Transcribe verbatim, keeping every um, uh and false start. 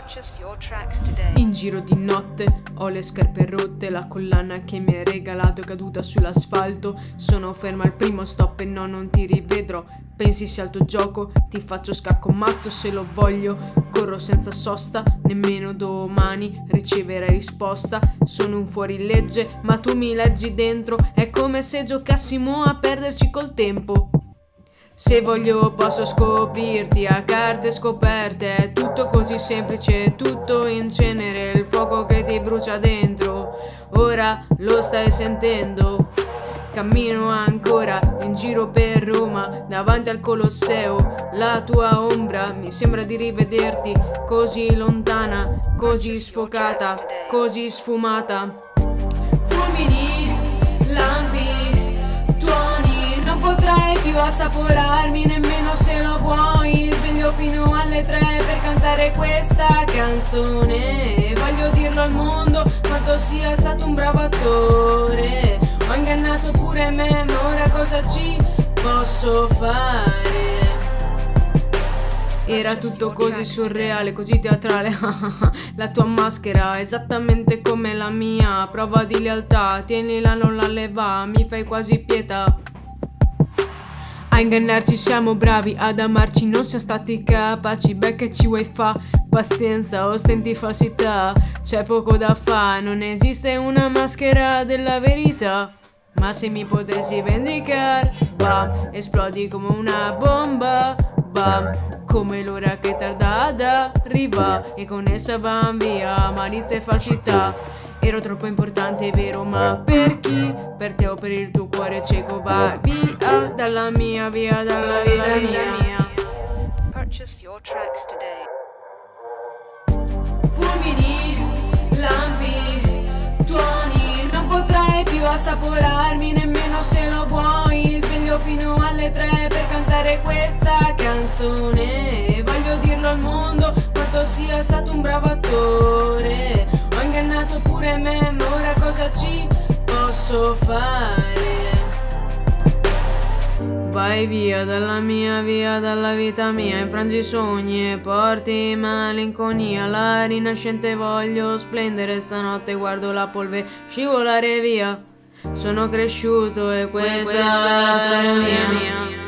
In giro di notte ho le scarpe rotte, la collana che mi hai regalato è caduta sull'asfalto. Sono ferma al primo stop e no, non ti rivedrò. Pensi sia il tuo gioco, ti faccio scacco matto se lo voglio. Corro senza sosta, nemmeno domani riceverai risposta. Sono un fuorilegge, ma tu mi leggi dentro. È come se giocassimo a perderci col tempo. Se voglio posso scoprirti a carte scoperte. È tutto così semplice, tutto in cenere. Il fuoco che ti brucia dentro, ora lo stai sentendo. Cammino ancora in giro per Roma, davanti al Colosseo. La tua ombra mi sembra di rivederti, così lontana, così sfocata, così sfumata. Fulmini, lampi, tuoni, non potrai più assaporarmi nemmeno se lo vuoi. Sveglio fino alle tre per cantare questa canzone. Voglio dirlo al mondo quanto sia stato un bravo attore. Ho ingannato pure me, ma ora cosa ci posso fare? Era tutto così surreale, così teatrale. La tua maschera, esattamente come la mia. Prova di lealtà, tienila, non la leva. Mi fai quasi pietà. A ingannarci siamo bravi, ad amarci non siamo stati capaci. Beh, che ci vuoi fa? Pazienza, ostenti falsità. C'è poco da fare, non esiste una maschera della verità. Ma se mi potessi vendicare, bam, esplodi come una bomba, bam, come l'ora che tarda ad arrivare e con essa van via malizia e falsità. Ero troppo importante, è vero, ma per chi? Per te o per il tuo cuore cieco? Vai via dalla mia, via dalla vita mia. Purchase your tracks today. Fulmini, lampi, tuoni, non potrai più assaporarmi nemmeno se lo vuoi. Sveglio fino alle tre per cantare questa canzone. Voglio dirlo al mondo quanto sia stato un bravo attore. Ho ingannato pure me, ma ora cosa ci posso fare? Vai via dalla mia, via dalla vita mia. Infrangi i sogni e porti malinconia. La rinascente voglio splendere stanotte. Guardo la polvere scivolare via. Sono cresciuto e questa, questa è la storia mia.